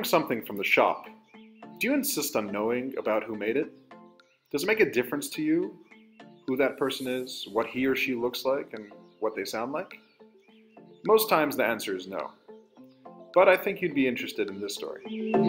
buying something from the shop, do you insist on knowing about who made it? Does it make a difference to you who that person is, what he or she looks like, and what they sound like? Most times the answer is no. But I think you'd be interested in this story.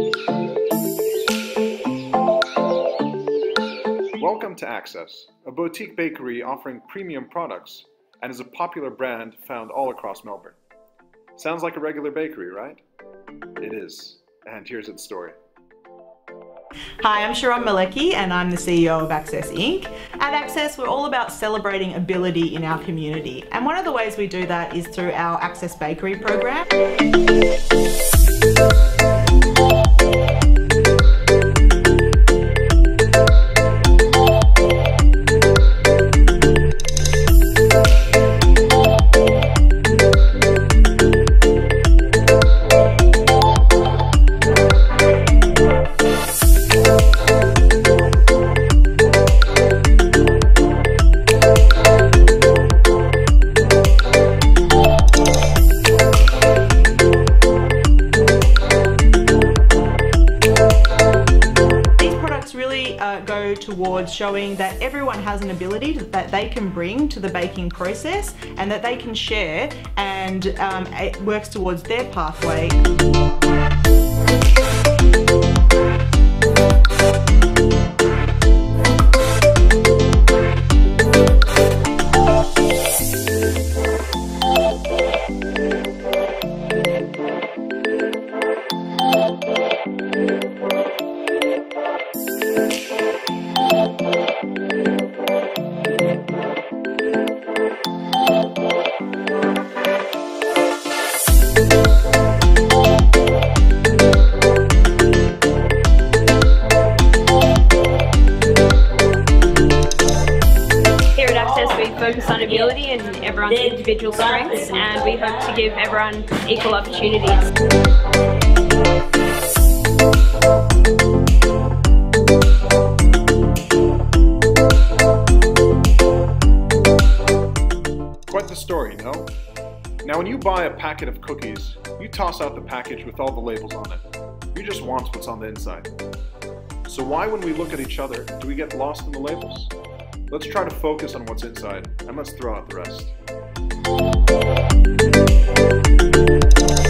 Welcome to Access, a boutique bakery offering premium products and is a popular brand found all across Melbourne. Sounds like a regular bakery, right? It is, and here's its story. Hi, I'm Sharon Malecki and I'm the CEO of Access Inc. At Access, we're all about celebrating ability in our community. And one of the ways we do that is through our Access Bakery program. Go towards showing that everyone has an ability that they can bring to the baking process and that they can share, and it works towards their pathway. We focus on ability and everyone's individual strengths, and we hope to give everyone equal opportunities. Quite the story, no? Now when you buy a packet of cookies, you toss out the package with all the labels on it. You just want what's on the inside. So why, when we look at each other, do we get lost in the labels? Let's try to focus on what's inside, and let's throw out the rest.